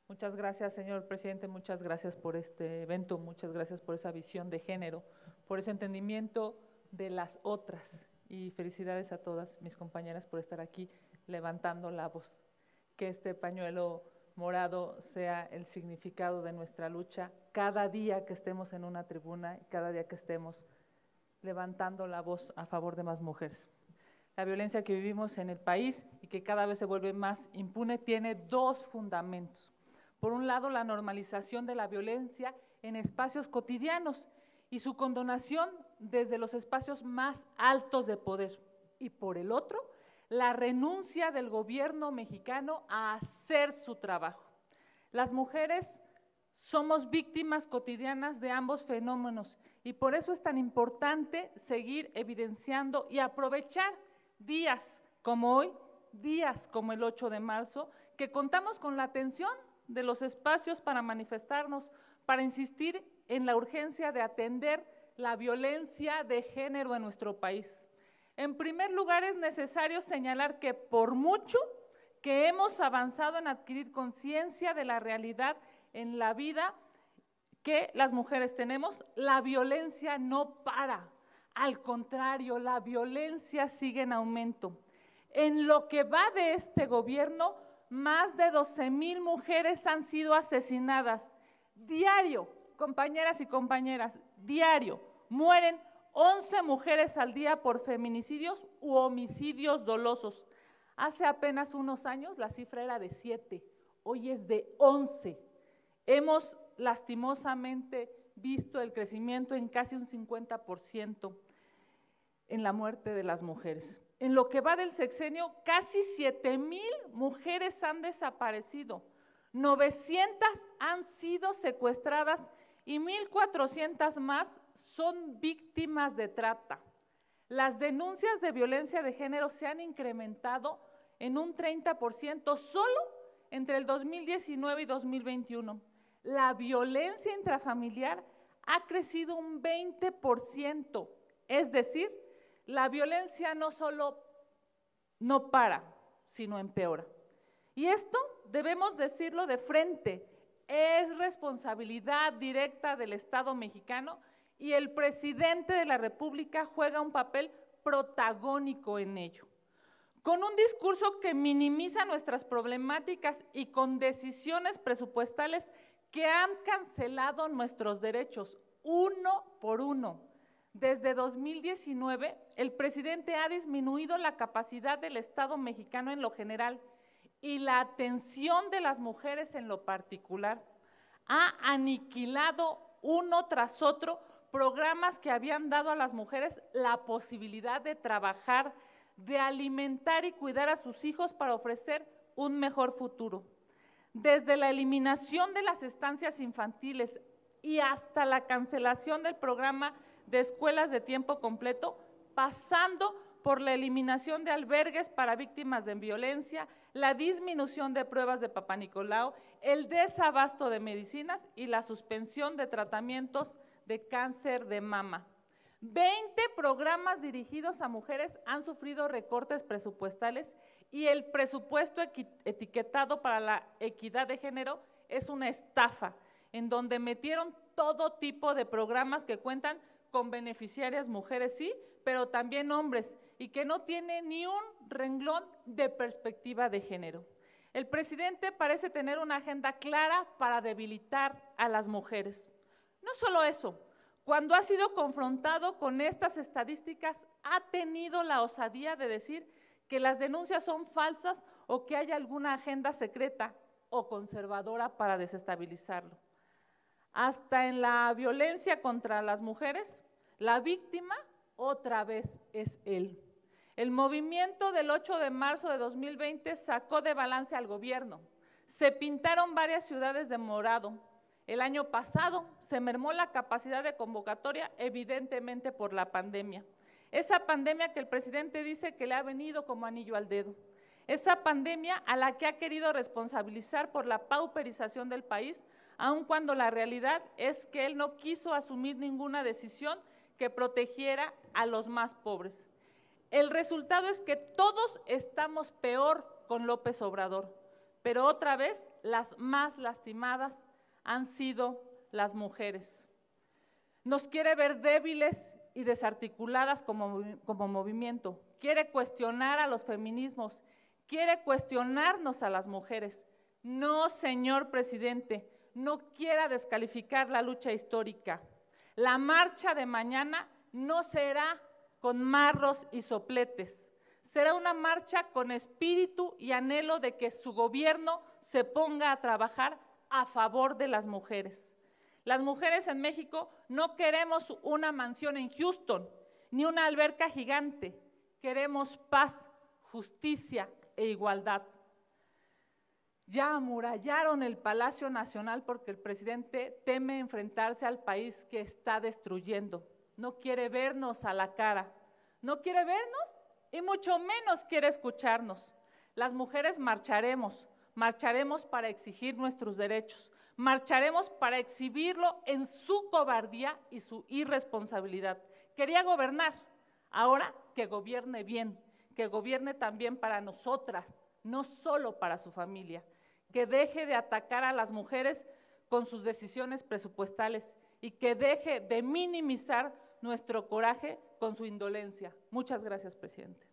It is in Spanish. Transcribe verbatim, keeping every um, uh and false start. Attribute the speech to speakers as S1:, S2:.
S1: Muchas gracias, señor presidente, muchas gracias por este evento, muchas gracias por esa visión de género, por ese entendimiento de las otras y felicidades a todas mis compañeras por estar aquí levantando la voz. Que este pañuelo morado sea el significado de nuestra lucha cada día que estemos en una tribuna, cada día que estemos levantando la voz a favor de más mujeres. La violencia que vivimos en el país y que cada vez se vuelve más impune tiene dos fundamentos. Por un lado, la normalización de la violencia en espacios cotidianos y su condonación desde los espacios más altos de poder. Y por el otro, la renuncia del gobierno mexicano a hacer su trabajo. Las mujeres somos víctimas cotidianas de ambos fenómenos y por eso es tan importante seguir evidenciando y aprovechar días como hoy, días como el ocho de marzo, que contamos con la atención de los espacios para manifestarnos, para insistir en la urgencia de atender la violencia de género en nuestro país. En primer lugar, es necesario señalar que por mucho que hemos avanzado en adquirir conciencia de la realidad en la vida que las mujeres tenemos, la violencia no para. Al contrario, la violencia sigue en aumento. En lo que va de este gobierno, más de doce mil mujeres han sido asesinadas. Diario, compañeras y compañeras, diario, mueren once mujeres al día por feminicidios u homicidios dolosos. Hace apenas unos años la cifra era de siete, hoy es de once. Hemos lastimosamente visto el crecimiento en casi un cincuenta por ciento en la muerte de las mujeres. En lo que va del sexenio, casi siete mil mujeres han desaparecido, novecientas han sido secuestradas y mil cuatrocientas más son víctimas de trata. Las denuncias de violencia de género se han incrementado en un treinta por ciento solo entre el dos mil diecinueve y dos mil veintiuno. La violencia intrafamiliar ha crecido un veinte por ciento, es decir, la violencia no solo no para, sino empeora. Y esto debemos decirlo de frente, es responsabilidad directa del Estado mexicano y el presidente de la República juega un papel protagónico en ello. Con un discurso que minimiza nuestras problemáticas y con decisiones presupuestales que han cancelado nuestros derechos uno por uno. Desde dos mil diecinueve, el presidente ha disminuido la capacidad del Estado mexicano en lo general y la atención de las mujeres en lo particular. Ha aniquilado uno tras otro programas que habían dado a las mujeres la posibilidad de trabajar, de alimentar y cuidar a sus hijos para ofrecer un mejor futuro. Desde la eliminación de las estancias infantiles y hasta la cancelación del programa de escuelas de tiempo completo, pasando por la eliminación de albergues para víctimas de violencia, la disminución de pruebas de Papá Nicolau, el desabasto de medicinas y la suspensión de tratamientos de cáncer de mama. veinte programas dirigidos a mujeres han sufrido recortes presupuestales y el presupuesto etiquetado para la equidad de género es una estafa, en donde metieron todo tipo de programas que cuentan con beneficiarias mujeres, sí, pero también hombres, y que no tiene ni un renglón de perspectiva de género. El presidente parece tener una agenda clara para debilitar a las mujeres. No solo eso, cuando ha sido confrontado con estas estadísticas, ha tenido la osadía de decir que las denuncias son falsas o que hay alguna agenda secreta o conservadora para desestabilizarlo. Hasta en la violencia contra las mujeres, la víctima otra vez es él. El movimiento del ocho de marzo de dos mil veinte sacó de balance al gobierno. Se pintaron varias ciudades de morado. El año pasado se mermó la capacidad de convocatoria, evidentemente por la pandemia. Esa pandemia que el presidente dice que le ha venido como anillo al dedo. Esa pandemia a la que ha querido responsabilizar por la pauperización del país, aun cuando la realidad es que él no quiso asumir ninguna decisión que protegiera a los más pobres. El resultado es que todos estamos peor con López Obrador. pero otra vez las más lastimadas han sido las mujeres. Nos quiere ver débiles y desarticuladas como, como movimiento, quiere cuestionar a los feminismos, quiere cuestionarnos a las mujeres. No, señor presidente, no quiera descalificar la lucha histórica. La marcha de mañana no será con marros y sopletes, será una marcha con espíritu y anhelo de que su gobierno se ponga a trabajar a favor de las mujeres. Las mujeres en México no queremos una mansión en Houston, ni una alberca gigante, queremos paz, justicia e igualdad. Ya amurallaron el Palacio Nacional porque el presidente teme enfrentarse al país que está destruyendo. No quiere vernos a la cara, no quiere vernos y mucho menos quiere escucharnos. Las mujeres marcharemos, marcharemos para exigir nuestros derechos, marcharemos para exhibirlo en su cobardía y su irresponsabilidad. Quería gobernar, ahora que gobierne bien, que gobierne también para nosotras, no solo para su familia, que deje de atacar a las mujeres con sus decisiones presupuestales y que deje de minimizar nuestro coraje con su indolencia. Muchas gracias, presidente.